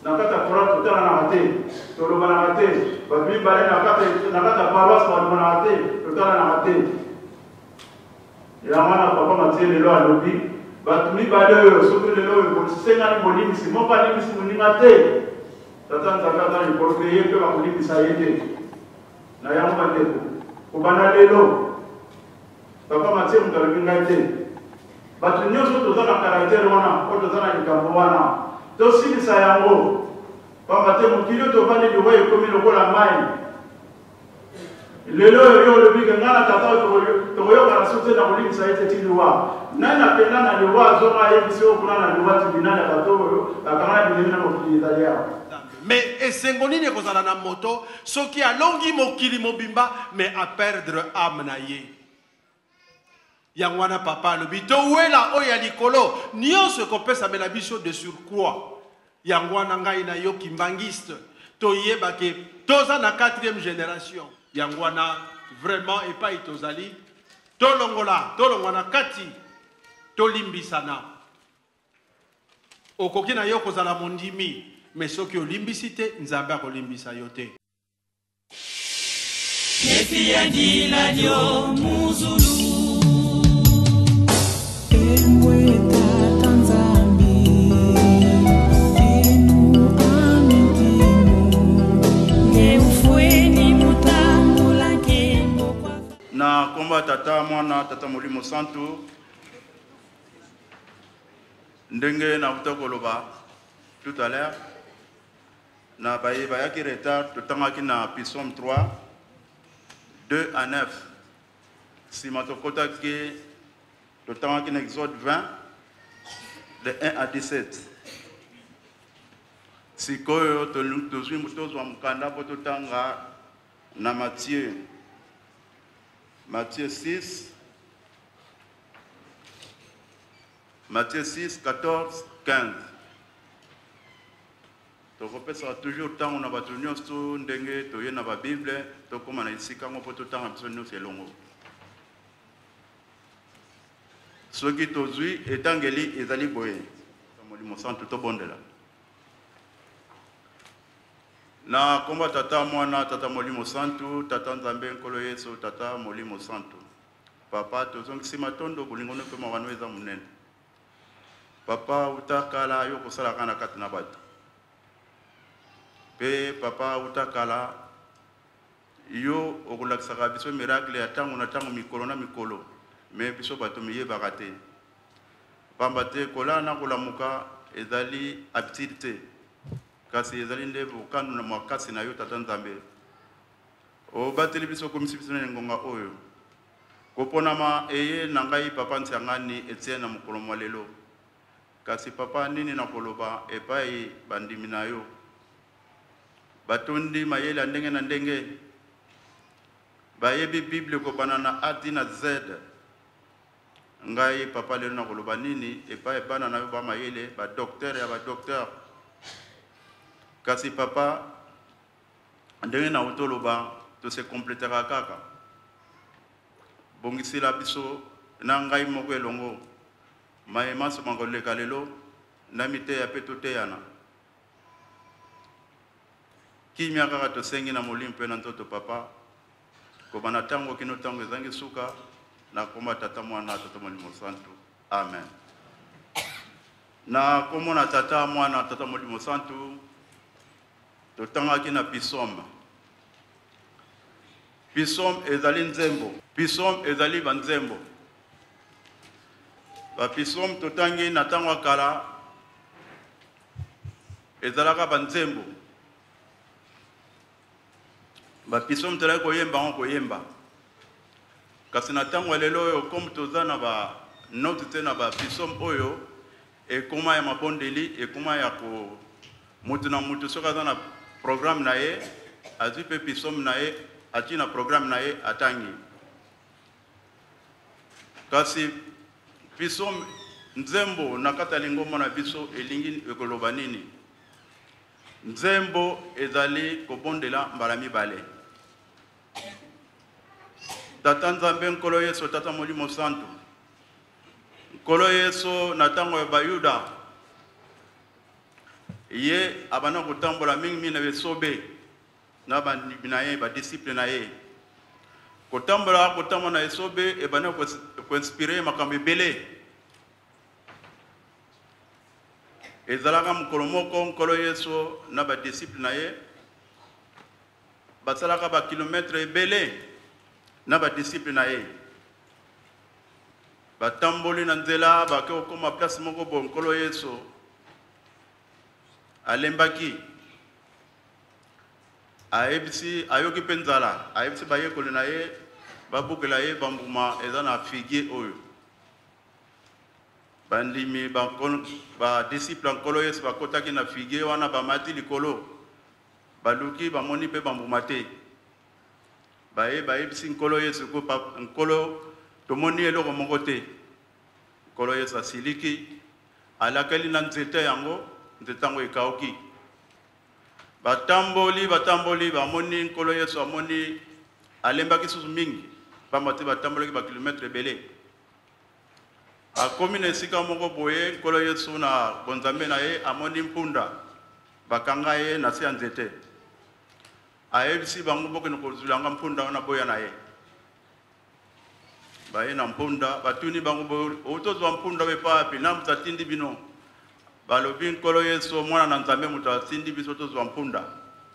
nakata kora totala na mate toloba na mate batumi bale nakata paroisse toloba na mate totala na mate ya mwana papa matie lelo alobi batumi bale oyo soki lelo oyo senga ni molimisi mopa limisi moninga te tata nzambe ata likolo pe ye mpe bakolimisa ye te na yango bandeko kobanda lelo papa matie moto alobi ngai te bato nyonso toza na karaktere wana po toza na likambo wana tosilisa yango pamba te mokili oyo tovandi liwa ekomi lokola mai lelo oyo yo olobi ke ngai na tata tokoyokana so te na kolimisa ye te ti liwa nani akenda na liwa azonga ayebisi oyo kuna na liwa tribunal ya bato oyo bakanga na bilemi na mokili ezali awa mais esengo nini ekozala na moto soki alongi mokili mobimba mais a perdre âme na ye yango wana papa alobi towela oyo ya likolo nyonso ekopesamela biso de surcroît yango wana ngai nayoki mbangiste toyeba ke toza na 4e génération yango wana vraiment epai tozali tolongwa na kati tolimbisana okoki na yo kozala mondimi mais soki olimbisi te nzambe akolimbisa yo te na komba tata mwana tata molimo santu ndenge na koloba tout à l'heure na bayaki retard totangaki na psaume 3 2 à 9 sima tokotaki totangaki na exode 20 de 1 à 17 sikoyo tozwi tozwa mukanda po totanga na Matthieu 6 14 15 tokopesa toujours tango na bato nyonso ndenge toye na babible tokoma na esika ngo po totanga biso nyonso elongo soki tozwi etangeli ezali boye molimo santu tobondela na komba tata mwana tata molimo santu tata nzambe nkolo yesu tata molimo santu papa tozongisi matondo bolingo mpe mawano eza monene papa utakala yo kosalaka na kati na bato pe papa utakala yo okolakisaka biso miracle ya ntango na ntango mikolo na mikolo me biso bato miyebaka te pamba te kolala na kolamuka ezali habitude te kasi ezali nde bokanu na makasi na yo tata nzambe obateli biso komisi biso na ngonga oyo koponama eye na ngai papa ntiangani Etienne na mokolo mwa lelo kasi papa nini na koloba epai bandimi na yo batondi mayele ya ndenge na ndenge bayebi bible kopana na A na Z ngai papa lelo na koloba nini epai bana na yo ba mayele ba docteur ya ba docteur kasi papa ndenge na utoloba to se complétera kaka bongisila biso na ngai moko elongo mayema so mangoleka lelo na mite ya peto teyana kimia kaka to sengi na molimpe na ntoto papa ko bana tango kino tango ezangi suka na komba tata mwana tata molimo santu amen na komona tata mwana tata molimo santu totangaki na psaume ezali nzembo psaume ezali banzembo ba psaume totangi na tango akala ezalaka banzembo ba psaume tolaki koyemba ngo koyemba kasi na tango lelo oyo comme toza na ba note te na ba psaume oyo ekoma ya mabondeli ekoma ya ko mutu na mutu soka za na programme na ye azwi pe psaume na ye ati na programme na ye atangi kasi psaume nzembo na kata lingombo na biso elingi ekoloba nini nzembo ezali kobondela mbala mibale tata nzambe nkolo yesu tata molimo santu nkolo yesu na tango ya bayuda Ye abana kotambola mingi na besobe na bandibinaye ba disciple na ye. Kotambola na esobe e bana ko inspirer makambe belé. Ezalaka mukolo moko nkolo Yesu na ba disciple na ye. Basalaka ba kilometre ebele na ba disciple na ye. Batamboli na nzela bake okoma place moko bo nkolo Yesu alembaki aebisi ayoki penzala aebisi bayekoli na ye babukela ye bambuma eza na figuier oyo bandimi ba disciple nkolo Yesu bakotaki na figuier wana bamati likolo baluki bamoni pe bambuma te baebisi nkolo Yesu ko nkolo tomoni eloko moko te nkolo Yesu asiliki alakeli na nzete yango nzetango ekaoki batamboli bamoni nkolo Yesu amoni alembaki susu mingi bamate batambolaki ba kilometre ebele akomi na esika moko boye nkolo Yesu na bonzambe na ye amoni mpunda bakanga ye na se ya nzete ayebisi bango bokende kozulanga mpunda wana boya na ye baye na mpunda batuni bango boye otozwa mpunda we papi na mtatindi bino balobi nkolo Yesu mwana na nzambe mutu atindi biso tozwa mpunda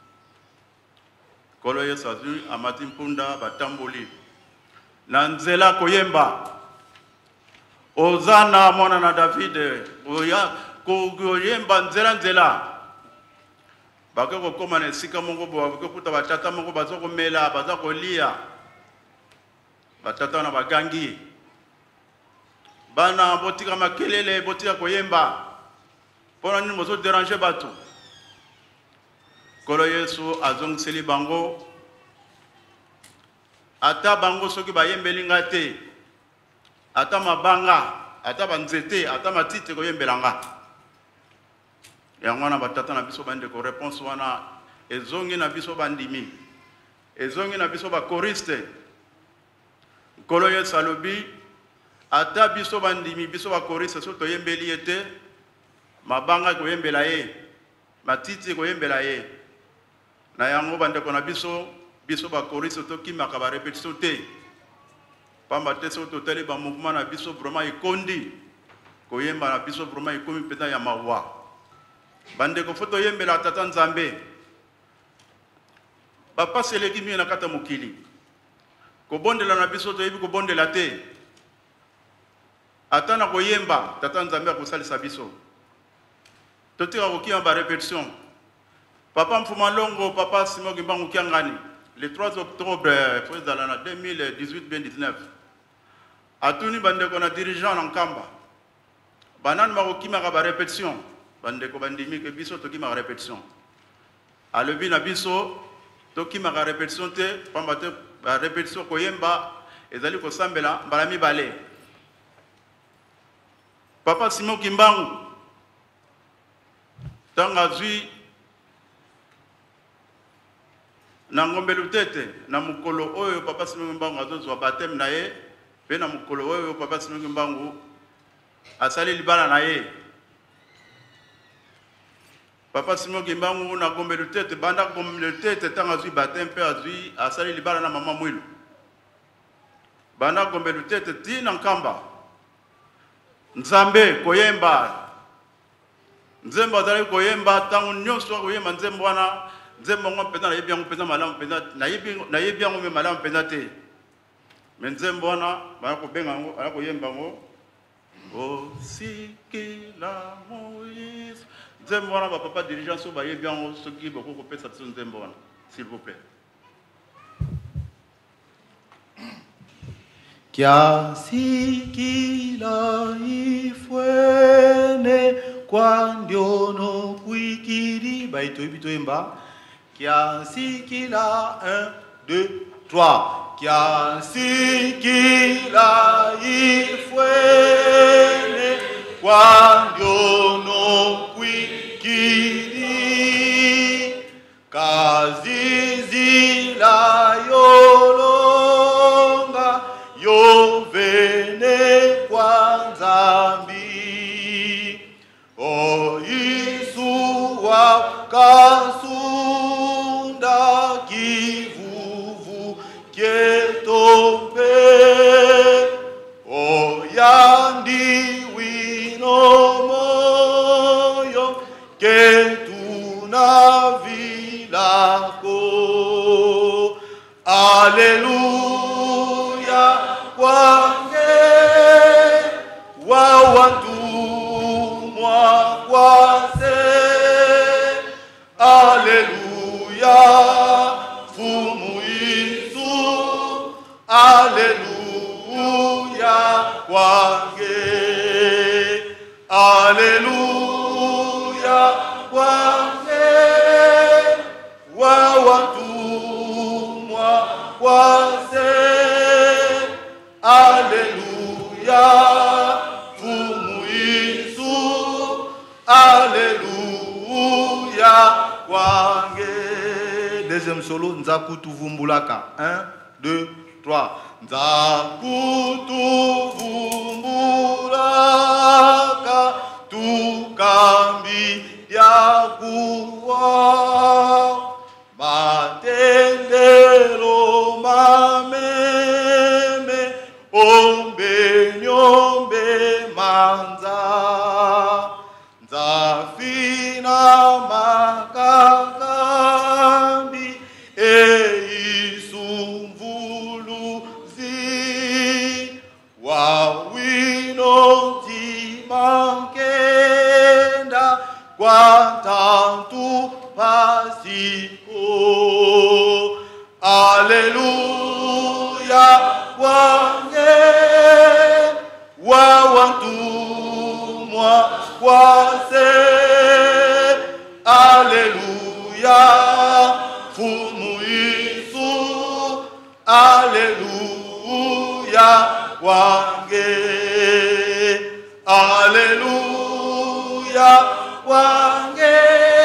nkolo Yesu azwi amati mpunda batamboli na nzela koyemba Ozana mwana na Davide koyemba nzela bake kokoma na esika moko bo bake kuta batata moko baza komela baza kolia batata na bagangi bana botika makelele botika koyemba pona nini mozo déranger bato nkolo Yesu azongiseli bango ata bango soki bayembeli nga te ata mabanga ata banzete ata matite koyembelanga yango wana batata na biso bandeko réponse wana ezongi na biso bandimi ezongi na biso bakoriste nkolo Yesu alobi ata biso bandimi biso bakoriste so toyembeli ete mabanga koyembela ye matiti koyembela ye na yango bandeko na biso bakoriste tokimaka ba répétition te pamba te so totali ba mouvement na biso vraiment ekondi koyemba na biso vraiment ekomi peta ya mawa bandeko foto yembela tata nzambe papa seleki mi na kata mokili kobondela na biso toyebi kobondela te ata na koyemba tata nzambe akosalisa biso totika kokia ba répétition papa mfuma longo papa Simon Kimbangu kiangani le 3 octobre faut dans l'année 2018-2019 atuni bandeko na dirigeant na Nkamba banani makokima ka ba répétition bandeko bandimi ke biso tokima ka répétition alobi na biso tokima ka répétition te pamba te ba répétition koyemba ezali kosambela mbala mibale papa Simon Kimbangu tanga zui na ngombelu tete na mukolo oyo papa Simon Kimbangu azozwa baptême na ye pe na mukolo oyo papa Simon Kimbangu asali libala na ye papa Simon Kimbangu na ngombelu tete banda ngombelu tete tanga zui baptême pe azui asali libala na mama mwilu banda ngombelu tete tina Nkamba nzambe koyemba nzembo azali koyemba tangu nyonso koyemba nzembo wana nzembo ngo mpena nayebi yango mpena malamu mpena nayebi yango me malamu mpena te me nzembo wana bana kobenga yango bana koyemba yango osikila Moïse nzembo wana bapapa dirigeant so bayebi yango soki boko kopesa biso nzembo wana s'il vous plaît. Kiasikila ifwene kwa ndiono kuikiri baito ibitoemba kiasikila 1 2 3 kiasikila ifwene kwa ndiono kuikiri kazizila yolonga yovene kwa nzambi o Yesu wa Basunda kivuvu kietombe oyandi wino moyo ketuna vilako. Alleluia kwange wawantumwa kwase. Alleluia fumu Yesu. Alleluia kwange. Alleluia kwange wawantumwa kwase. Alleluia fumu Yesu. Alleluia kwange. Deuxième solo, nzakutu vumbulaka. 1, 2, 3. Nzakutu vumbulaka tukambi ya kuwa matendelo mameme ombe nyombe manza nzafina makakambi eisumvuluzi wawino timankenda kwantantu pasiko. Alleluia kwange wawantumwa kwase. Alleluia fumu Yesu. Alleluia kwange. Alleluia kwange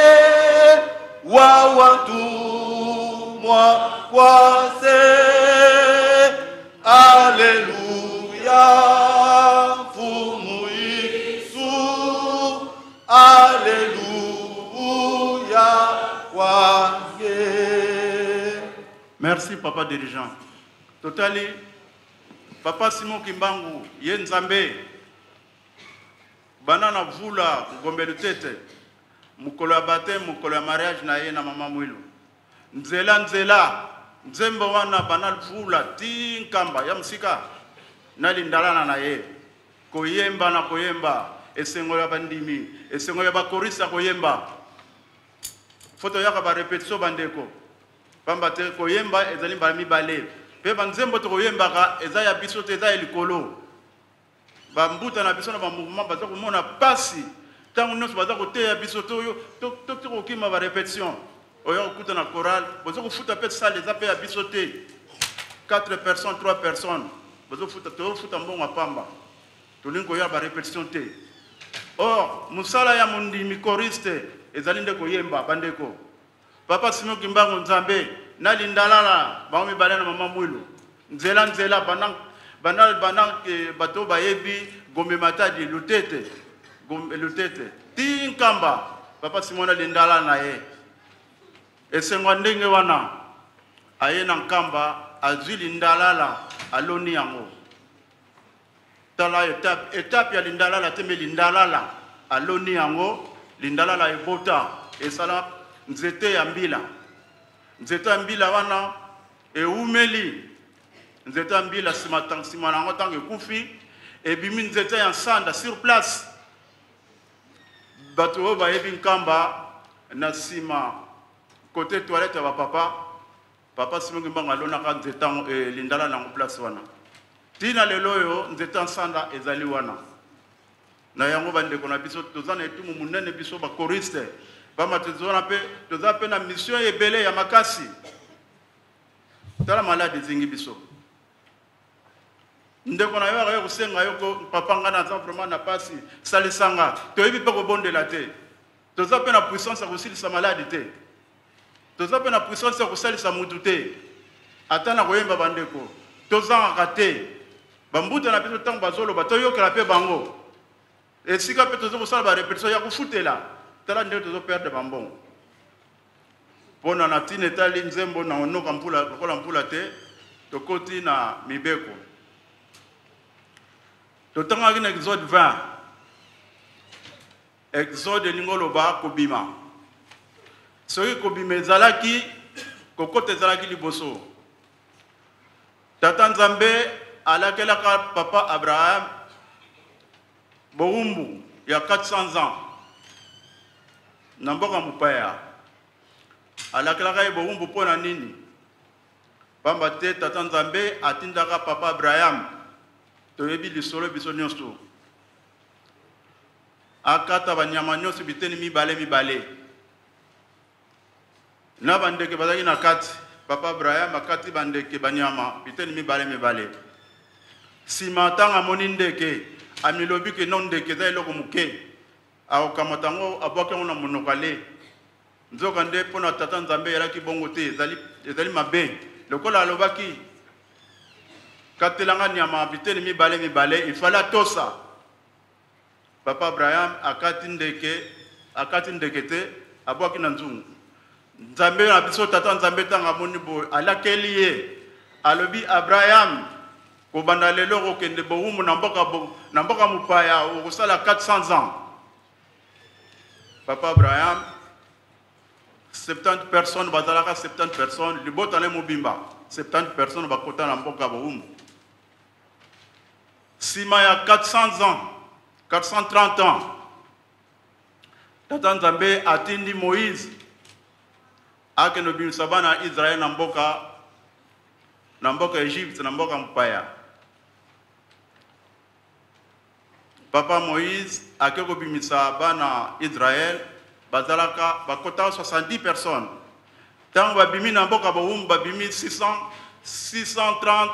wawantumwa kwase. Alleluia fumu Yesu. Alleluia kwange. Merci papa dirigeant. Totali papa Simon Kimbangu ye nzambe banana vula gombelu tete mukolo ya baptême mukolo ya mariage na ye na mama Mwilu nzela nzembo wana banal vula tinkamba ya msika nalindalana na ye koyemba na koyemba esengo ya bandimi esengo ya bakorisa koyemba foto yaka ba repetition bandeko pamba te koyemba ezali mbala mibale pe banzembo to koyembaka eza ya biso te eza elikolo bambuta na biso na ba mouvement baza komona pasi tango nyonso baza koteya biso to yo to kokima ba repetition oyo okuta na chorale baza kofuta pe salle eza pe ya biso te 4 personnes 3 personnes baza kofuta mbongo pamba tolingi koya ba repetition te. Or musala ya mondimi choriste ezali nde koyemba bandeko papa Simon Kimbangu nzambe nalindalala bango mibale na mama Mwilu nzela banal bato bayebi gombe matadi lutete tinkamba papa Simon alindala na ye esengo ndenge wana aye na nkamba azwi lindalala aloni yango tala étape ya lindalala tembe lindalala aloni yango lindalala ebota esala nzete ya mbila wana eumeli nzete ya mbila sima nango ntango ekufi ebimi nzete ya nsanda sur place bato oyo bayebi nkamba na nsima kote toilette ya papa Simon Kimbangu alonaka nzete lindala nango place wana tina lelo oyo nzete ya nsanda ezali wana na yango bandeko na biso toza na etumu munene biso bakoriste bama toza pe na mission ebele ya makasi tala malade zingi biso ndeko na yo akayo kusenga yo ko papa nga na vraiment na pasi salisanga toyebi pe kobondela te toza pe na puissance ya kosilisa malade te toza pe na puissance ya kosalisa mutu te ata na koyemba bandeko tozangaka te bambuta na biso ntango bazoloba toyokela pe bango esika pe toza kosala barepetition ya kofutela tala ndenge tozoperdre bambongo pona na tine tali nzembo na onoka mpula lokola mpula te tokoti na mibeko totangaki na Exode 20 Exode ningoloba kobima soki kobima ezalaki kokota ezalaki liboso tata nzambe alakelaka papa Abraham bowumbu ya 400 ans na mboka mopaya alakelaka ye bowumbu mpo na nini pamba te tata nzambe atindaka papa Abraham toyebi lisolo biso nyonso akata banyama nyonso biteni mibale na bandeke bazalaki na kati papa Abraham akati bandeke banyama biteni mibale sima tanga moni ndeke amilobi ke non ndeke eza eloko moke akokamata yango abwaki yango na monoko ale nzoka nde mpo na tata nzambe eyalaki bongo te ezali mabe lokola alobaki katelanga nyama biteni mibale ifala tosa papa Abraham akati ndeke te abwaki na nzungu nzambe na biso tata nzambe tanga moni boye alakeli ye alobi Abraham kobanda lelo kokende bowumu na mboka mopaya okosala 400 ans papa Abraham 70 personnes bazalaka 70 personnes libota na mobimba 70 personnes bakota na mboka bowumu sima ya 400 ans 430 ans tata nzambe atindi Moïse akende bimisa bana Israël na mboka Egypte na mboka mopaya papa Moïse akeko bimisa bana Israël bazalaka bakota 70 personnes tango babimi na mboka bowumbu babimi 600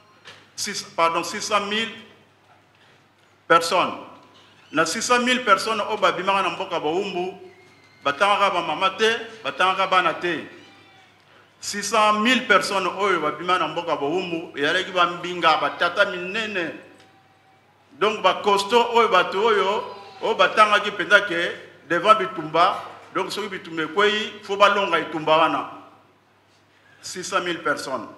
000 personnes na 600 000 personnes o babimaka na mboka bowumbu batangaka bamama te batangaka bana te 600 000 personnes oyo babima na mboka bowumbu eyalaki bambinga batata minene donc bakosto oyo bato oyo o batangaki mpenza ke devant bitumba donc soki bitumba ekwei fo balonga itumba wana 600 000 personnes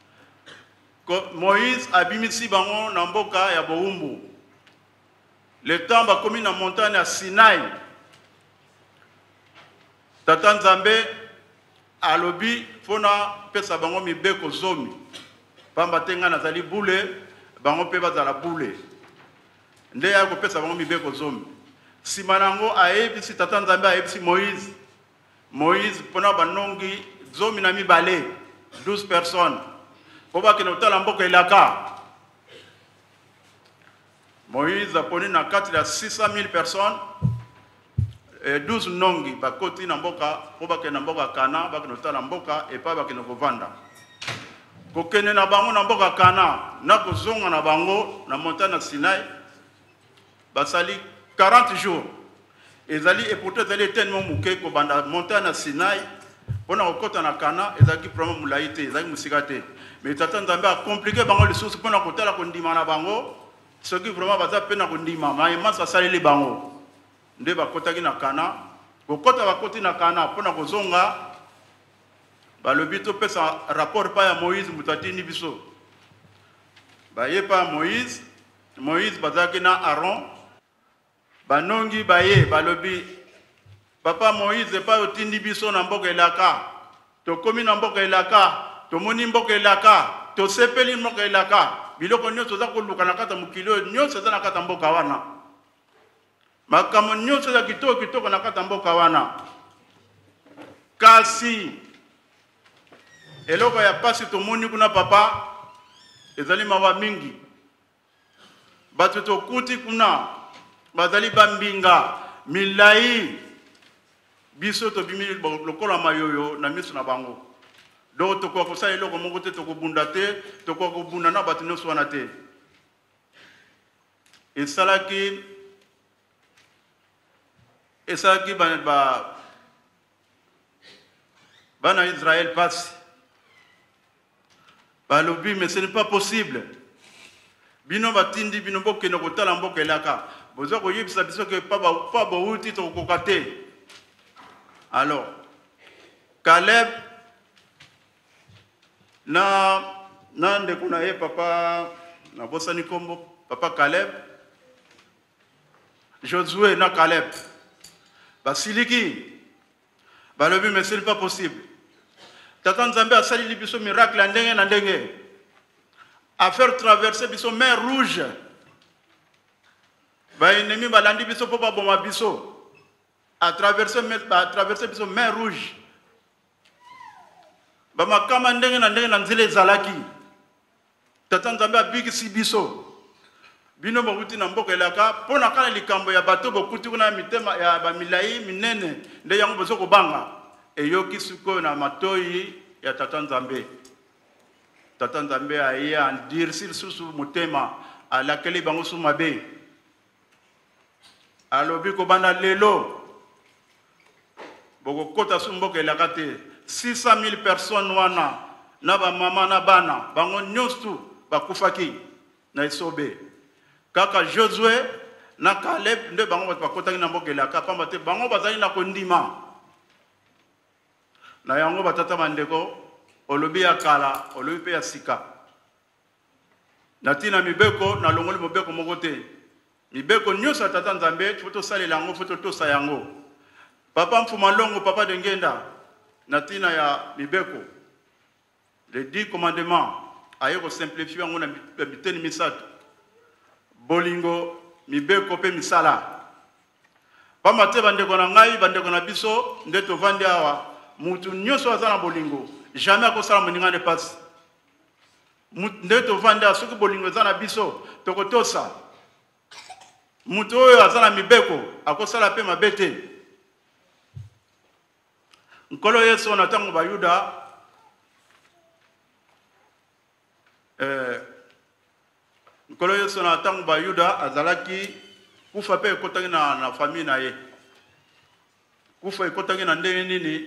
Moïse abimisi bango na mboka ya bowumbu le temps bakomi na montagne ya Sinai tata nzambe alobi fona pesa bango mibeko zomi pamba tenga nazali bule bango pe bazala bule nde ya kopesa bango mibeko zomi sima nango ayebisi tata nzambe ayebisi Moïse pona banongi zomi na mibale 12 personnes po bakende kotala mboka elaka Moïse aponi na kati ya 600 000 personnes 12 nongi bakoti na mboka po bakende na mboka Kana bakende kotala mboka epa bakende kovanda kokende na bango na mboka Kana na kozonga na bango na montagne Sinai basali 40 jours ezali et pourtant ezali tellement muke ko banda montagne Sinai pona kokota na Kana ezali problème mulaite ezali musika te mais tata nzambe a compliqué bango les sources pona kotala kondima na bango ce qui vraiment baza pena kondima mais masa saleli bango nde bakotaki na Kana kokota bakoti na Kana pona kozonga balobi to pesa rapport pa ya Moïse mutatini biso baye pa Moïse bazaki na Aaron banongi baye balobi papa Moïse pa otindi biso na mboka elaka tokomi na mboka elaka tomoni mboka elaka tosepeli mboka elaka biloko nyonso za koluka na kata mokili nyonso za na kata mboka wana makambo nyonso za kitoko na kata mboka wana kasi eloko ya pasi tomoni kuna papa ezali mawa mingi bato tokuti kuna bazali bambinga milai biso tobimi lokola mayoyo na miso na bango donc tokoka kosala eloko moko te tokobunda te tokoka kobunda na bato nyonso wana te esalaki bana Israël pasi balobi mais ce n'est pas possible bino batindi bino bokende kotala mboka elaka boza koyebisa biso ke pa bauti tokokoka te alors Caleb na ndeko na ye papa na bosani kombo papa Caleb Josué na Caleb basiliki balobi mais c'est pas possible tata Nzambe asali biso miracle ndenge na ndenge à faire traverser biso mer rouge ba ennemi balandi biso po ba boma biso à traverser biso mer rouge ba makama ndenge na nzela ezalaki tata Nzambe abikisi biso bino bokuti na mboka elaka pona kala likambo ya bato bokuti kuna mitema ya bamilai minene nde yango bozo kobanga eyoki sikoyo na matoi ya tata Nzambe. Tata Nzambe aye andirisi susu motema alakeli bango su mabe alobi ko bana lelo boko kota su mboka elaka te 600,000 personnes wana na ba mama na bana bango nyonso bakufaki na isobe kaka Josué na Caleb nde bango bakotaki na mboka elaka pamba te bango bazali na kondima na yango batata bandeko olobi ya kala olobi pe ya sika natina mibeko na longoli mobeko moko te mibeko nyonso tata Nzambe foto salela yango foto tosa yango papa mfuma longo papa de ngenda natina ya mibeko les 10 commandements aye ko simplifier yango na biteni misato bolingo mibeko pe misala pamba te bandeko na ngai bandeko na biso nde tovandi awa mutu nyonso azana bolingo jamais akosala moninga ne passe nde tovanda soki bolingo ezana biso tokotosa mutu oyo azana mibeko akosala pe mabe te nkolo Yesu na ntango bayuda nkolo Yesu na ntango bayuda azalaki kufa pe ekotaki na famille na ye kufa ekotaki na ndenge nini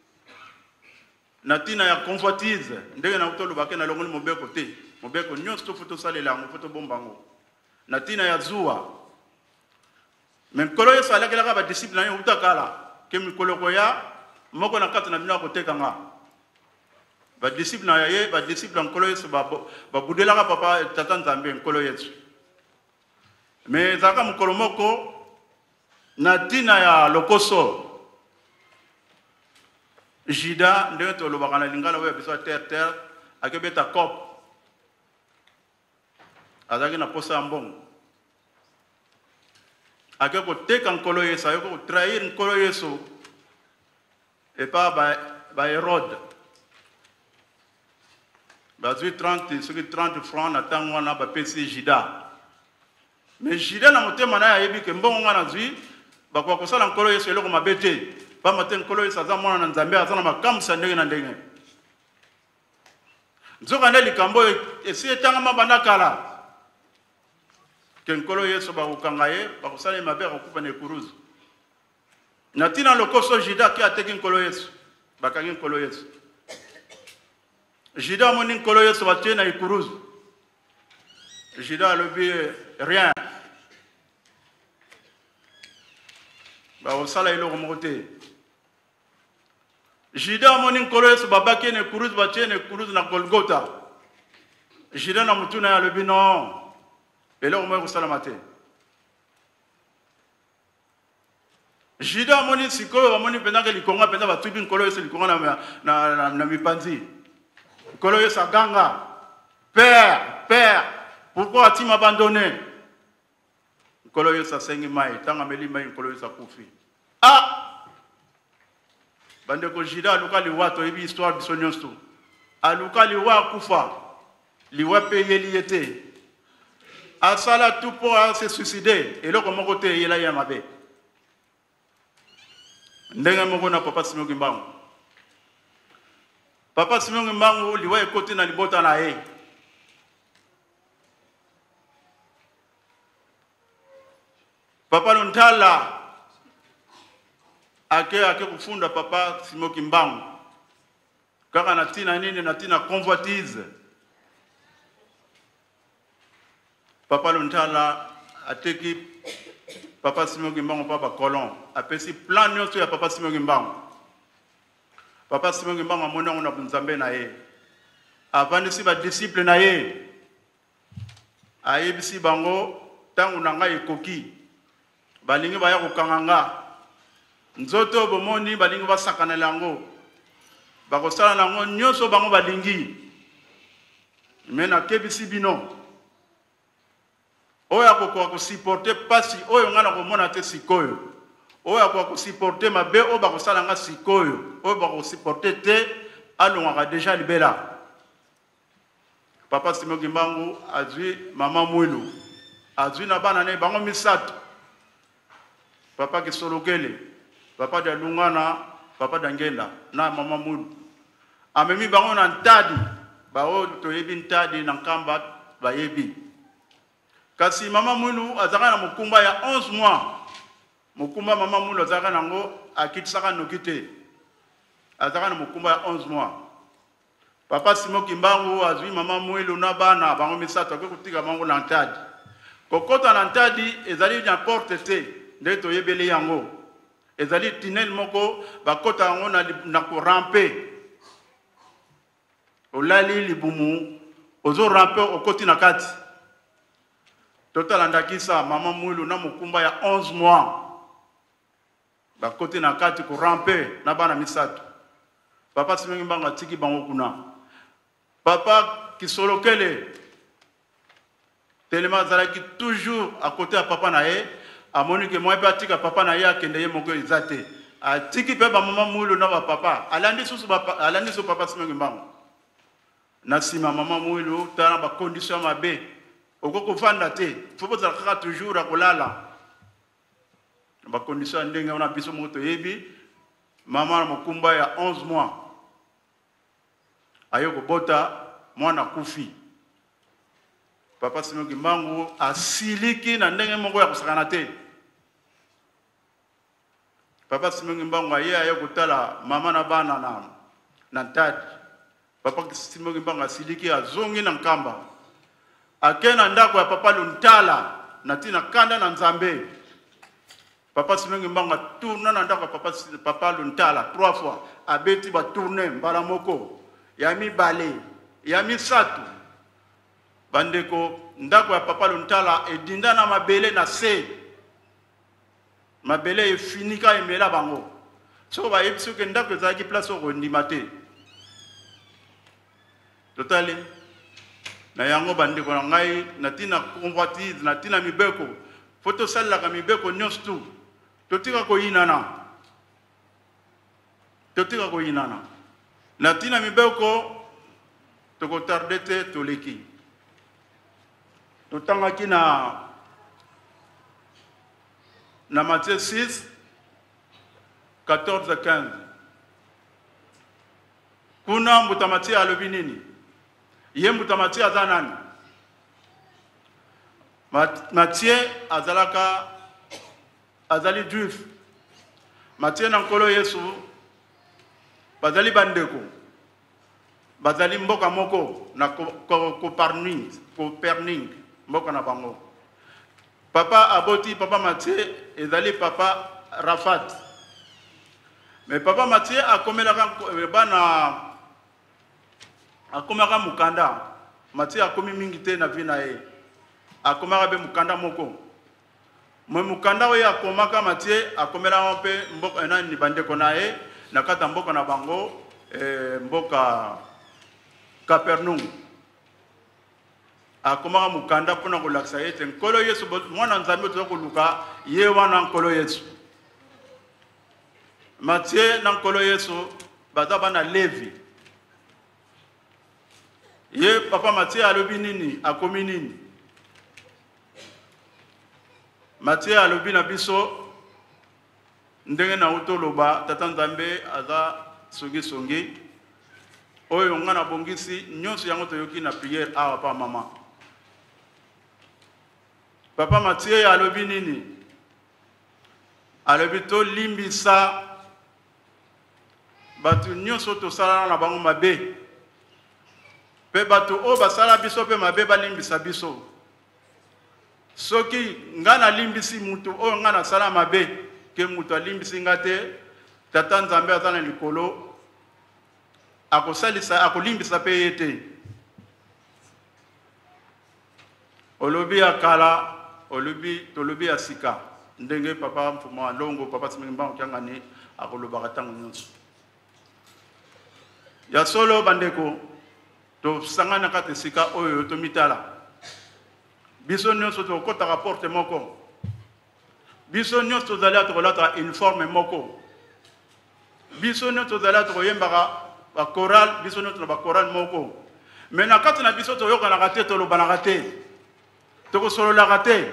natina ya convoitise ndenge na utolobake na longoli mobeko te mobeko nyonso to foto salela yango foto bombango natina ya zuwa mais nkolo Yesu alakelaka badisciple na ye utakala ke mikoloko ya moko na kati na bino akotekanga badisciple na ye badisciple ya nkolo Yesu babudelaka papa tata Nzambe nkolo Yesu mais ezalaka mokolo moko natina ya lokoso Jida ndenge tolobaka na lingala oyo biso terre akebeta cop azaki na posa ya mbongo ake koteka nkolo Yesu ayoko kotrahir nkolo Yesu epa ba Herode bazwi 30 francs na ntango wana bapesi Jida mais Jida na motema na ye ayebi ke mbongo nga nazwi bakoka kosala nkolo Yesu eloko mabe te pamba te nkolo Yesu aza mwana na Nzambe aza na makamwisa ndenge na ndenge nzoka nde likambo esi etangama banda kala ke nkolo Yesu bakokanga ye bakosala ye mabe akokufa na ekuruzu na ntina lokoso Jida ke ateki nkolo Yesu bakangi nkolo Yesu Jida amoni nkolo Yesu batie na ekuruzu Jida alobi rien bakosala eloko moko te Jida amoni nkolo Yesu babaki na ekuruzu batie na ekuruzu na Golgota Jida na mutu na ye alobi non eloko moko ekosalama te Jida amoni sikoyo bamoni mpenza ke likonga mpenza batubi nkolo Yesu likonga na mipanzi nkolo Yesu aganga Père pourquoi as-tu m'abandonné nkolo Yesu asengi mai ntango ameli mai nkolo Yesu akufi bandeko Jida aluka liwa toyebi histoire biso nyonso aluka liwa akufa liwa pe yeli ye te asala tout pour se suicider eloko moko te eyela ye mabe ndenge moko na papa Simeon Kimbangu papa Simeon Kimbangu liwa ekoti na libota na ye papa Luntala ake kufunda papa Simeon Kimbangu kaka natina nini natina convoitise papa Luntala ateki papa Simeon Kimbangu papa colon apesi plan nyonso ya papa Simeon Kimbangu Papa Simon Ngimbangu amona on a bunzambe na ye. Avandisi ba disciple na ye. Ayebisi bango tangu nanga ekoki. Balingi baya kokanganga. Nzoto bomoni balingi basakana lango. Bakosala lango nyoso bango balingi. Mena kebisi bino. Oya ko supporter pasi oyo ngana ko mona te sikoyo. Oya ko supporter mabe o bakosala nga sikoyo. Oyo bako supporter te alongaka déjà libela. Papa Simon Ngimbangu azwi mama Mwilu. Azwi na bana ne bango misato. Papa Kisolokele, papa de Lungana, papa d'Angenda, na mama Mwilu. Amemi bango na ntadi, bao toyebi ntadi na nkamba bayebi. Kasi mama Mwilu azaka na mukumba ya 11 mois. Mukumba mama Mwilu azaka nango akitisaka nokite. Azaka na mukumba ya 11 mois. Papa Simon Ngimbangu azwi mama Mwilu na bana bango misato ko kutika bango na ntadi. Kokota na ntadi ezali na porte te. Nde toyebeli yango. Ezali tinel moko bakota yango na ko rampe. Olali libumu ozo rampe okoti na kati. Total andakisa mama Mwilu na mukumba ya 11 mois. Bakoti na kati ko rampe na bana misato. Papa Simon Ngimbangu atiki bango kuna. Papa Kisolokele tellement zalaki toujours à côté à papa nae amoni que moi patika papa nae akende ye moko izate atiki pe ba mama Mwilu na ba papa alandi susu papa Simon Ngimbangu na sima mama Mwilu tana ba condition mabe okoko fanda te faut zalaka toujours à kolala ba condition ndenge ona biso moto yebi mama mokumba ya 11 mois ayoko bota mwana kufi. Papa Simon Ngimbangu asiliki na ndenge moko ya kusakana te. Papa Simon Ngimbangu aye kutala mama na bana na ntadi. Papa Simon Ngimbangu asiliki azongi na nkamba. Akena ndako ya papa Luntala na tina kanda na Nzambe. Papa Simon Ngimbangu tourna na ndako ya papa Luntala 3 fois. Abeti ba tourner mbala moko. Yami bale, yami satu. Bandeko ndako ya papa Luntala edinda na mabele na se. Mabele efinika emela bango. So ba yebisi ke ndako ezalaki place o ndima te. Totali na yango bandeko na ngai natina convoitise natina mibeko. Foto salaka mibeko nyonso tu. Totika ko yinana. Totika ko yinana. Natina mibeko toko tardete toleki. Totangaki na Matthieu 6 14 15. Kuna mbutamati alobi nini? Ye mbutamati azanani? Matthieu azali juif. Matthieu na nkolo Yesu bazali bandeko. Bazali mboka moko na Copernic mboka na bango. Papa aboti papa Matthieu ezali papa Rafat. Mais papa Matthieu akomaka mukanda. Matthieu akomi mingi te na vie na ye. Akomaka be mukanda moko. Mwe mukanda oyo akomaka Matthieu akomela mpe mboka na ni bandeko na ye na kata mboka na bango mboka Capernaum. Akomaka mukanda pona kolakisa yete nkolo Yesu mwana Nzambe toza koluka ye wana nkolo Yesu. Matthieu na nkolo Yesu baza bana Levi. Ye papa Matthieu alobi nini akomi nini? Matthieu alobi na biso ndenge na utoloba tata Nzambe aza songi oyo ngana bongisi nyonso yango toyoki na prière awa pa mama. Papa Matthieu alobi nini? Alobi to limbisa batu nyonso to sala na bango mabe. Pe batu o basala biso pe mabe balimbisa biso. Soki ngana limbisi mutu o ngana sala mabe ke mutu alimbisi ngate tata Nzambe azana likolo akosalisa akolimbisa pe ye te. Olobi akala olobi tolobi asika ndenge papa mfuma longo papa simimba okyangani akolobaka tango nyonso ya solo bandeko to sangana kate sika oyo to mitala biso nyonso to kota rapporte moko biso nyonso to zala to kolata uniforme moko biso nyonso to zala to koyembaka ba choral biso nyonso ba choral moko mais na kati na biso to yoka na kate to lobana kate to ko solo la kate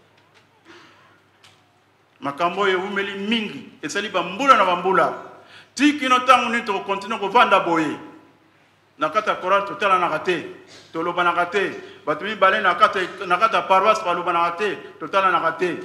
makambo ye umeli mingi esali bambula na bambula tiki no tangu ni to continue ko vanda boye na kata choral to tala na kate to lobana kate batumi balé na kata paroisse ba lobana kate to tala na kate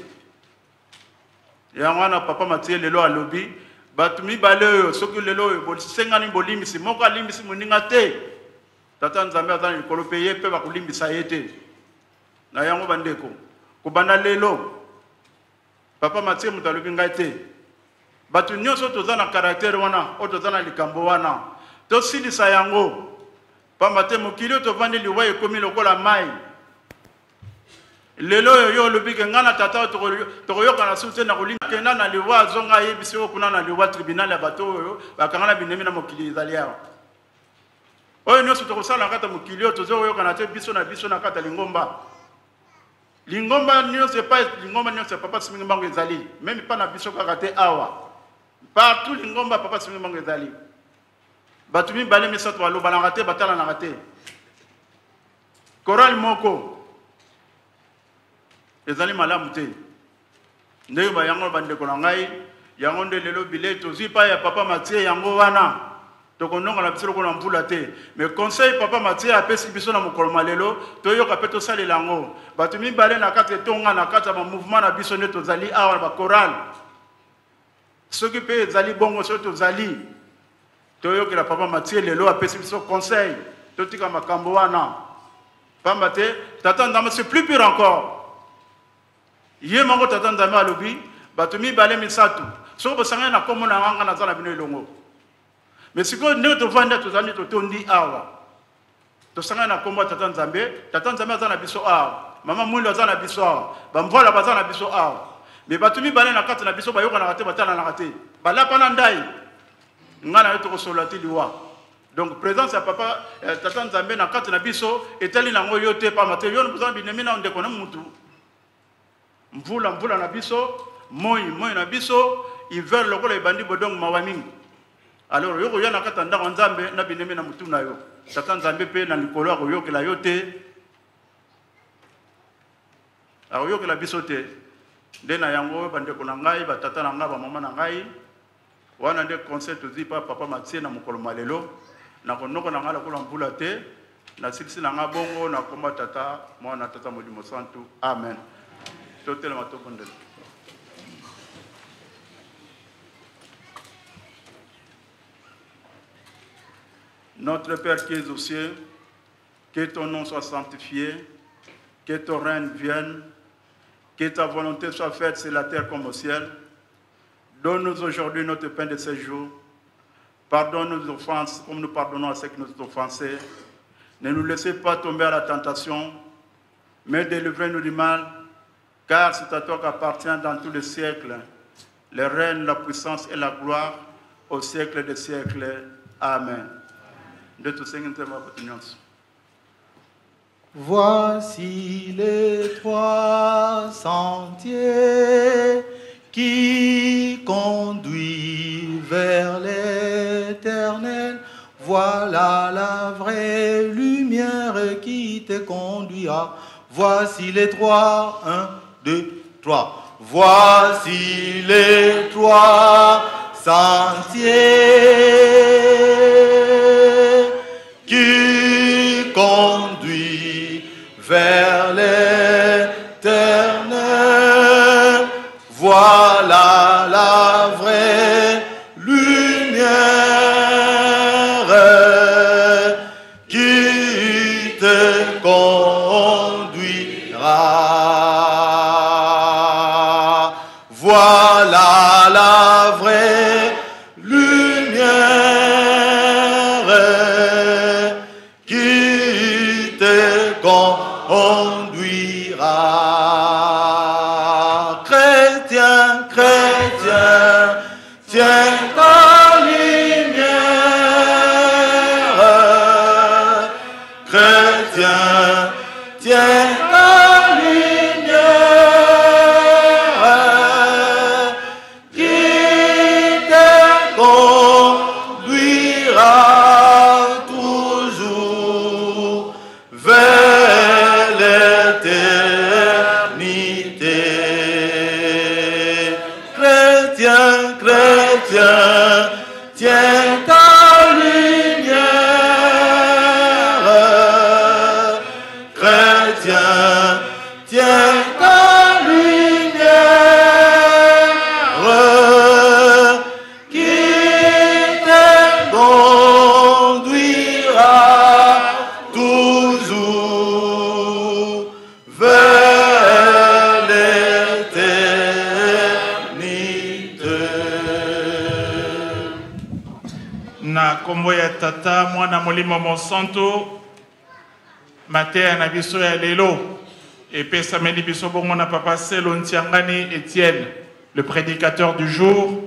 ya mwana papa Mathieu lelo alobi batumi balé soki lelo bo sengani bolimisi moko alimbisi moninga te tata nzambe azana likolo pe ye pe ba kulimbisa yete na yango bandeko ko bana lelo papa Mathieu mutalobi ngai te batu nyonso tozana caractère wana o tozana likambo wana to silisa yango pamba te mokili to vandi liwa ekomi lokola mai lelo yo lobi ke ngana tata to yoka na sute na kolinga kenda na liwa zonga yebisi o kuna na liwa tribunal ya bato oyo bakangana binemi na mokili izalia oyo nyonso to kosala kata mokili to zo yoka na te biso na kata lingomba lingomba nyonso pas lingomba nyonso papa siminga mbango ezali même pas na biso kaka te awa partout lingomba papa siminga mbango ezali batumi balé misato baloba na kate batala na kate choral moko ezali malamu te ndenge ba yango bandeko na ngai yango nde lelo bileto zipa ya papa Mathieu yango wana tokononga na biso ko na mbula te mais conseil papa Mathieu apesi biso na mokolo malelo to yoka pe to salela yango batumi balé na kate tonga na kata ba mouvement na biso nde tozali awa ba choral soki pe ezali bongo so tozali to yokela papa Mathieu lelo apesi biso conseil to tika makambo wana pamba te tata ndama c'est plus pire encore ye mango tata ndama alobi batumi balé misatu so bosanga na komo na nganga na zala bino elongo mais siko ne to vanda to zani to tondi awa to sanga na komo tata nzambe azana biso awa mama mwilo azana biso awa bamvola bazana biso awa mais batumi balé na kati na biso bayoka na kate batala na kate bala pana ndai ngana yo to kosolati liwa donc présence ya papa tata nzambe na kati na biso etali nango yo te pa mate yo nzambe binemi na ndeko na mutu mvula na biso moi na biso hiver lokola ebandi bodong mawamingi alors yo koya na kata ndako nzambe na binemi na mutu na yo tata nzambe pe na likolo ko yokela yo te yokela biso te nde na yango bandeko na ngai batata na ngai ba mama na ngai wana nde conseil to zipa papa Mathieu na mokolo malelo na konoko na ngala kola mbula te na silisi na ngabongo na komba tata mwana tata molimo santu amen totel matobondel. Notre Père qui es aux cieux, que ton nom soit sanctifié, que ton règne vienne, que ta volonté soit faite sur la terre comme au ciel. Donne-nous aujourd'hui notre pain de ce jour. Pardonne nos offenses comme nous pardonnons à ceux qui nous ont offensés. Ne nous laissez pas tomber à la tentation, mais délivrez-nous du mal, car c'est à toi qu'appartient dans tous les siècles le règne, la puissance et la gloire au siècle des siècles. Amen. De tous ces voici les trois sentiers qui conduisent vers l'Éternel. Voilà la vraie lumière qui te conduira. Voici les trois, 1, 2, 3. Voici les trois sentiers qui conduisent vers l'Éternel. Voilà la vraie lumière qui te conduira. Voilà la vraie lumière chrétien, tiens ta lumière qui te conduira toujours vers l'éternité. Chrétien, chrétien, tiens ta lumière. Chrétien, tiens ta lumière qui te conduira toujours vers l'éternité. Na kombo ya tata mwana molimo mosanto mateya na biso ya lelo epesameli biso bongo na papa Selo Ntiangani Étienne, le prédicateur du jour.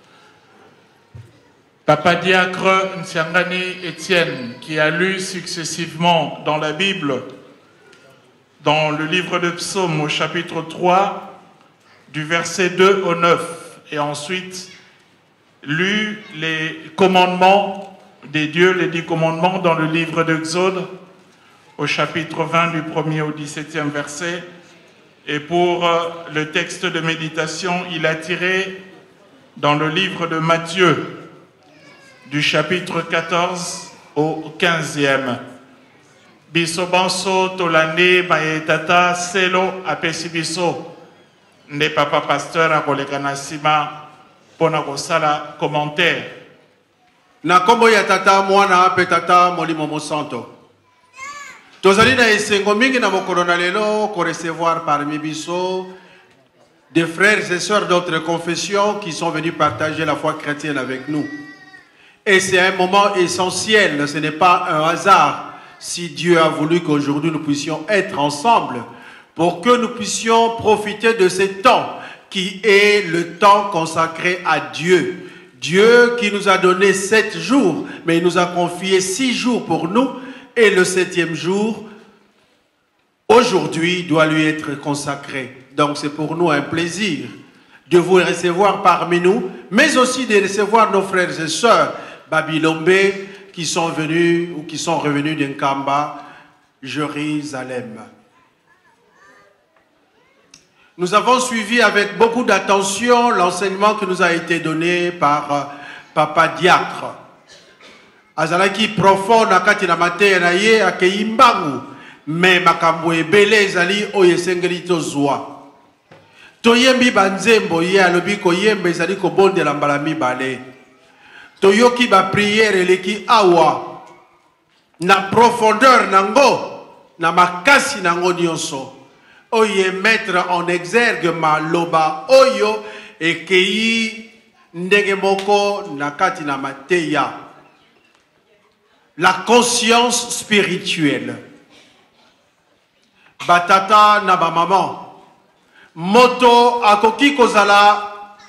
Papa diacre Ntiangani Étienne, qui a lu successivement dans la Bible, dans le livre de Psaumes au chapitre 3, du verset 2 au 9, et ensuite lu les commandements des dieux, les 10 commandements dans le livre d'Exode, au chapitre 20 du 1er au 17e verset. Et pour le texte de méditation, il a tiré dans le livre de Matthieu, du chapitre 14 au 15e. Biso banso tolande baetata Selo apesi biso nde papa pasteur akoleka na sima pona kosala commentaire. Na kombo ya tata mwana pe tata molimo mosanto. Tozali na esengo mingi na mokolo na lelo ko recevoir parmi biso des frères et sœurs d'autres confessions qui sont venus partager la foi chrétienne avec nous. Et c'est un moment essentiel, ce n'est pas un hasard si Dieu a voulu qu'aujourd'hui nous puissions être ensemble pour que nous puissions profiter de ce temps qui est le temps consacré à Dieu. Dieu qui nous a donné 7 jours, mais il nous a confié 6 jours pour nous, et le 7e jour, aujourd'hui, doit lui être consacré. Donc c'est pour nous un plaisir de vous recevoir parmi nous, mais aussi de recevoir nos frères et sœurs Babilombe qui sont venus ou qui sont revenus d'Nkamba, Jérusalem. Nous avons suivi avec beaucoup d'attention l'enseignement qui nous a été donné par Papa Diacre. Azalaki profond na kati na mateya na ye akeimbangu, me makambo ebele ezali oyo esengeli tozwa. Toyembi banzembo ye alobi koyemba ezali kobondela mbala mibale. Toyoki ba prière eleki awa na profondeur nango na makasi nango nyonso. Oye mettre en exergue maloba oyo ekei ndenge moko na kati na mateya. La conscience spirituelle. Batata na ba maman. Moto akoki kozala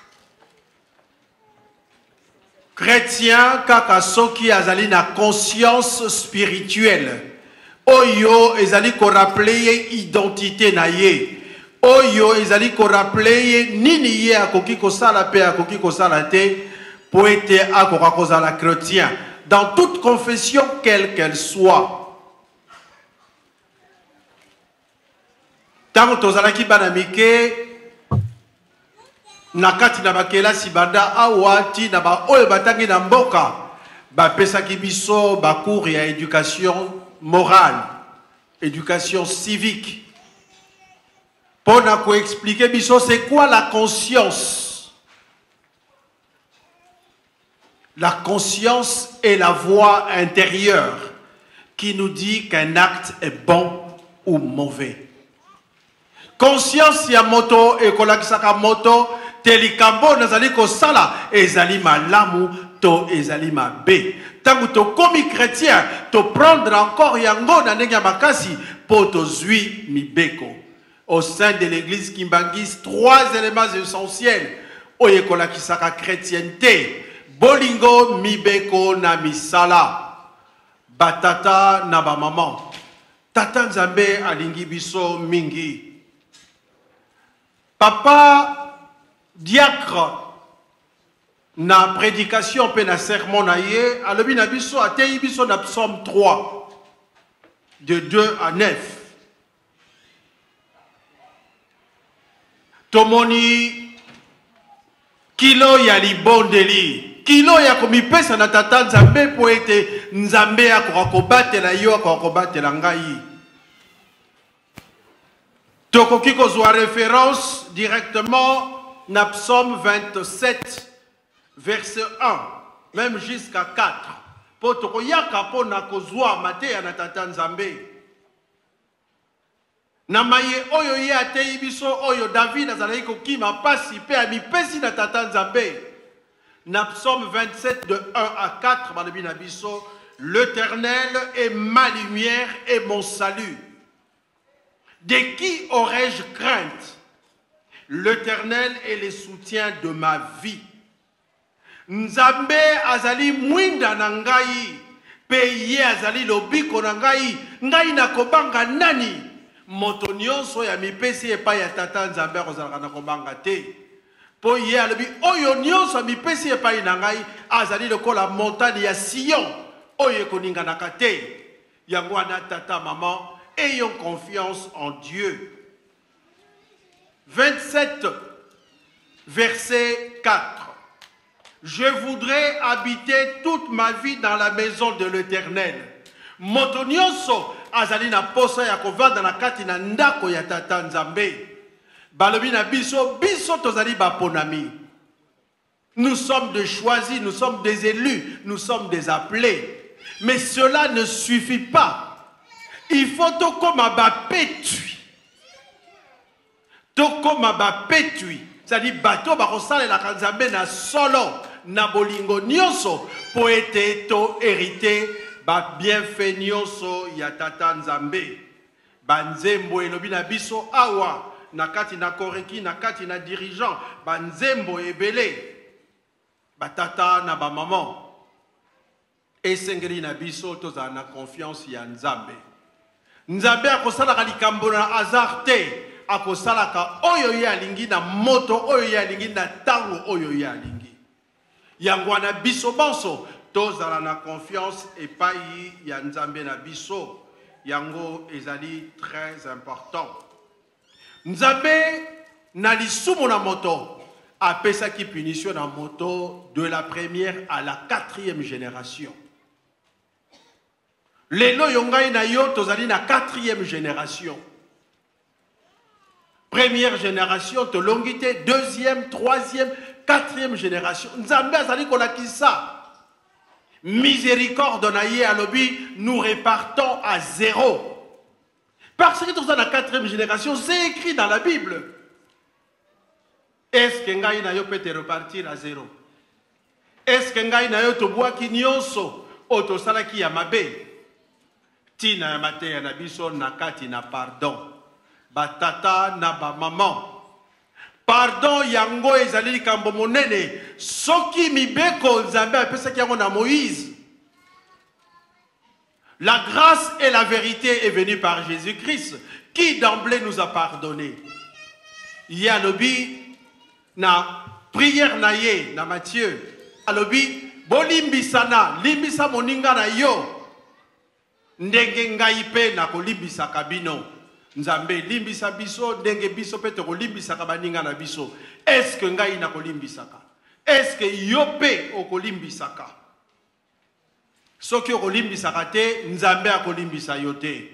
chrétien kaka soki azali na conscience spirituelle. Oyo ezali ko rappeler identité na ye. Oyo ezali ko rappeler nini ye akoki kosala pe akoki kosala te po ete akoka kozala chrétien dans toute confession quelle qu'elle soit. Tango tozalaki bana mike nakati na bakela sibanda awati na ba oyo batangi na mboka ba pesaki biso ba cours ya éducation morale, éducation civique. Pour nous expliquer biso c'est quoi la conscience. La conscience est la voix intérieure qui nous dit qu'un acte est bon ou mauvais. Conscience ya moto et kolakisaka moto telikambo nazali ko sala ezali malamu to ezali mabe. Tangu to komi chrétien to prendre encore yango na ndenge makasi po to zui mibeko. Au sein de l'église Kimbangis, 3 éléments essentiels oye kolakisaka chrétienté. Bolingo mibeko na misala. Batata na ba maman. Tata Nzambe alingi biso mingi. Papa diacre na prédication pe na sermon na ye alobi na biso atei biso na psaume 3 de 2 à 9. Tomoni kilo ya libondeli, kilo ya komipesa na tata Nzambe po ete Nzambe akobatela yo akobatela ngai. Tokoki kozwa référence directement na psaume 27 verset 1 même jusqu'à 4 po tokoyaka po na kozwa mateya na tata Nzambe. Na maye oyo ye atei biso oyo David azalaki kokima pasi pe amipesi na tata Nzambe. Na psaume 27 de 1 à 4 balobi na biso, l'Éternel est ma lumière et mon salut. De qui aurais-je crainte? L'Éternel est le soutien de ma vie. Nzambe azali mwinda na ngai, pe ye azali lobiko na ngai, ngai nakobanga nani? Moto nyonso ya mipesi epai ya tata Nzambe akozalaka na kobanga te. Po ye alobi oyo nyonso mipesi epai na ngai azali lokola montagne ya Sion oyo ekoninganaka te. Yango wana tata maman, ayons confiance en Dieu. 27 verset 4. Je voudrais habiter toute ma vie dans la maison de l'Éternel. Moto nyonso azali na posa ya kovanda na kati na ndako ya tata Nzambe. Balobi na biso, biso tozali baponami. Nous sommes des choisis, nous sommes des élus, nous sommes des appelés. Mais cela ne suffit pas. Il faut tokoma bapetui. Tokoma bapetui. C'est-à-dire bato bakosale la Nzambe na solo na bolingo nyonso po ete to hérité ba bienfait nyonso ya tata Nzambe. Banzembo elobi na biso awa na kati na koreki na kati na dirigeant banzembo ebele batata na ba maman esengeli na biso toza na confiance ya Nzambe. Nzambe akosala likambo na hasard te, akosalaka oyo ye alingi na moto oyo ye alingi na tango oyo ye alingi. Yango na biso banso tozala na confiance epai ya Nzambe na biso. Yango ezali très important. Nzambe na lisumu na moto apesaki punition na moto de la première à la 4e génération. Lelo yongai na yo tozali na 4e génération. Première génération to longité, 2e, 3e, 4e génération. Nzambe azali kolakisa. Miséricorde na ye alobi, nous repartons à 0. Parce que dans la 4e génération, c'est écrit dans la Bible. Est-ce que ngai na yo peut repartir à 0? Est-ce que ngai na yo to bois ki nyonso oto salaki ya mabe? Tina ya mate ya nabiso nakati na pardon. Batata na ba maman. Pardon yango ezali kambo monene. Soki mibeko Nzambe apesaki yango na Moïse. La grâce et la vérité est venue par Jésus-Christ, qui d'emblée nous a pardonné. Yalobi na prière na ye na Matthieu. Alobi bolimbisana limbisa moninga na yo. Ndenge ngai pe na kolimbisa kabino. Nzambe limbisa biso ndenge biso pe to kolimbisa kabaninga na biso. Est-ce que ngai na kolimbisaka? Est-ce que yo pe okolimbisaka? Soki okolimbisaka te, Nzambe akolimbisa yo te.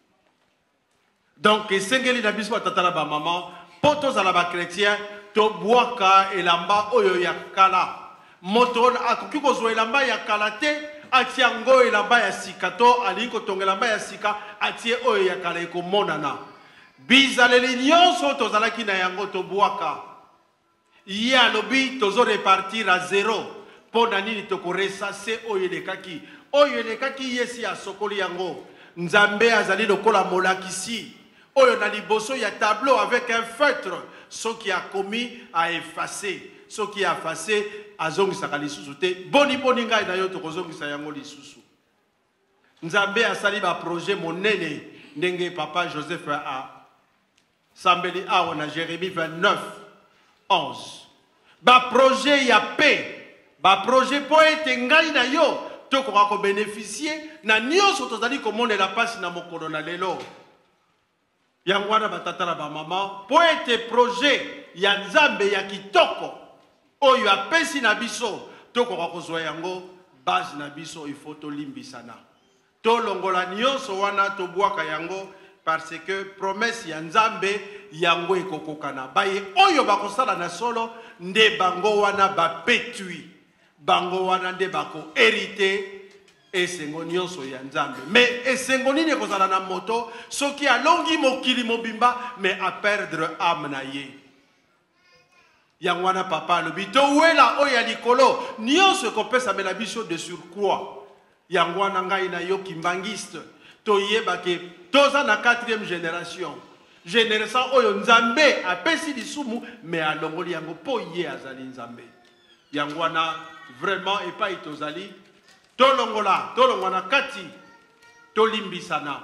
Donc esengeli na biso batata na ba maman, poto za la ba chrétien, to boaka elamba oyo ya kala. Moto akoki kozwa elamba ya kala te, atia ngo elamba ya sika to alingi kotonga elamba ya sika atie oyo ya kala ekomonana. Bizaleli nyonso tozalaki na yango to boaka. Ye alobi tozo repartir à 0. Pona nini tokoresa se oyo elekaki. Oyo elekaki yesi ya sokoli yango. Nzambe azali lokola molakisi. Oyo na liboso ya tableau avec un feutre. Ce qui a commis a effacé. Ce qui a effacé a zongisaka lisusu te. Boni boni ngai na yo tokozongisa yango lisusu. Nzambe asali ba projet monene ndenge papa Joseph a sambeli awa na Jérémie 29 11 ba projet ya paix ba projet po ete ngai na yo tokoka ko bénéficier na nyonso tozali komonela pasi na mokolo na lelo yango wana batata na bamama po ete projet ya nzambe ya kitoko oyo apesi na biso tokoka kozwa yango base na biso il faut tolimbisana tolongola nyonso wana tobwaka yango parce que promesse ya nzambe yango ekokokana baye oyo bakosala na solo nde bango wana bapetui bango wana nde bako hérité esengo nyonso ya nzambe mais esengo nini ekozala na moto soki alongi mokili mobimba mais a perdre âme na ye yango wana papa alobi towela oyo ya likolo nyonso ekopesamela biso de surcroît yango wana ngai na yo kimbangiste toyebake toza na 4e génération oyo nzambe apesi lisumu mais alongoli yango po ye azali nzambe yango wana vraiment epai tozali tolongola na kati tolimbisana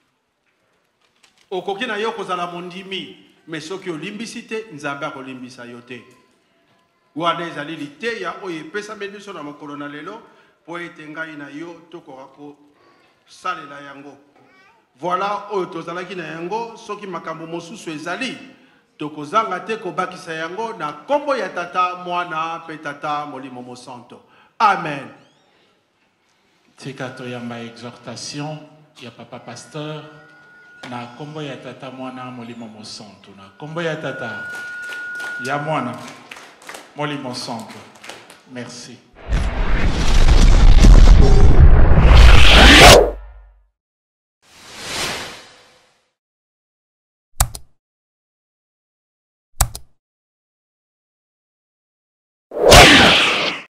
okoki na yo kozala mondimi mais soki olimbisi te nzambe akolimbisa yo te wana ezali liteya oyo epesameli biso na mokolo na lelo po ete ngai na yo tokoka kosalela yango voilà oyo tozalaki na yango soki makambo mosusu ezali tokozanga te kobakisa yango na kombo ya tata mwana pe tata molimo mosanto amen. Tika toyamba exhortation ya papa pasteur na kombo ya tata mwana molimo mosanto na kombo ya tata ya mwana molimo mosanto. Merci.